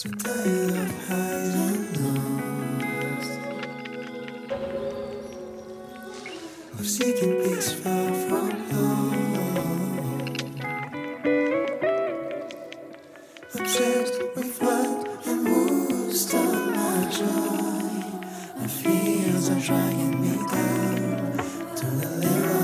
So tired of highs and lows, of seeking peace far from home, obsessed with what and who stole my joy. My fears are dragging me down to the liver.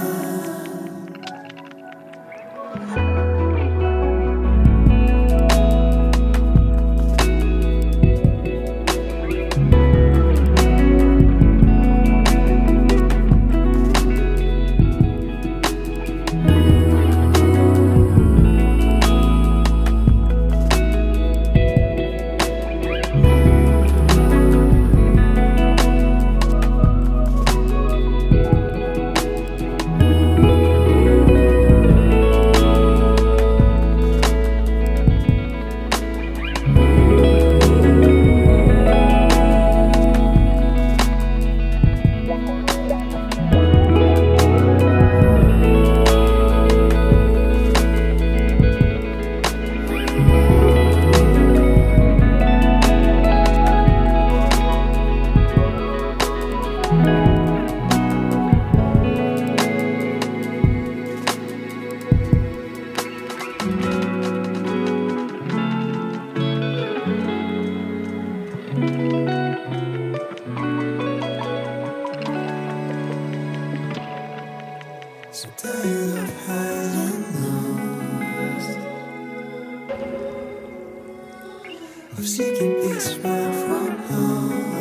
So tired of highs and lows, of seeking peace far from home.